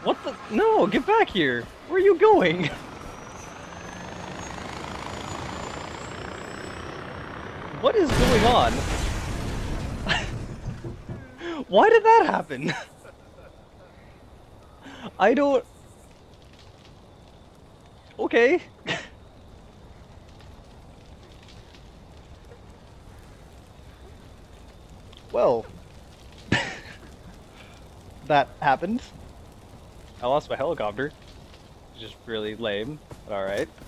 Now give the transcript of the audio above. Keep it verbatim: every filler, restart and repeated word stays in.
What the? No, get back here! Where are you going? What is going on? Why did that happen? I don't... Okay. Well... that happened. I lost my helicopter. Just really lame, but alright.